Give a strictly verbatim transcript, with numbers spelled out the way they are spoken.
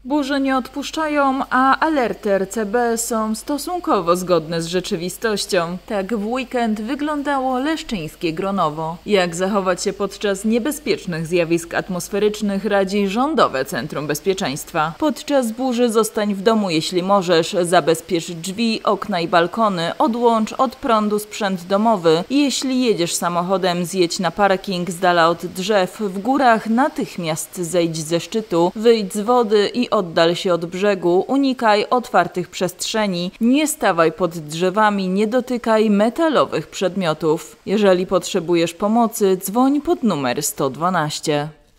Burze nie odpuszczają, a alerty R C B są stosunkowo zgodne z rzeczywistością. Tak w weekend wyglądało leszczyńskie Gronowo. Jak zachować się podczas niebezpiecznych zjawisk atmosferycznych radzi Rządowe Centrum Bezpieczeństwa. Podczas burzy zostań w domu, jeśli możesz, zabezpiecz drzwi, okna i balkony, odłącz od prądu sprzęt domowy. Jeśli jedziesz samochodem, zjedź na parking z dala od drzew. W górach natychmiast zejdź ze szczytu, wyjdź z wody i oddal się od brzegu, unikaj otwartych przestrzeni, nie stawaj pod drzewami, nie dotykaj metalowych przedmiotów. Jeżeli potrzebujesz pomocy, dzwoń pod numer sto dwanaście.